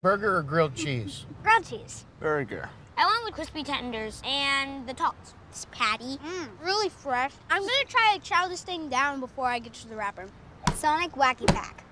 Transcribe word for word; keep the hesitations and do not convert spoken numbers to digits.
Burger or grilled cheese? Grilled cheese. Burger. I went with crispy tenders and the tots. This patty. Mmm, really fresh. I'm gonna try to chow this thing down before I get to the wrapper. Sonic Wacky Pack.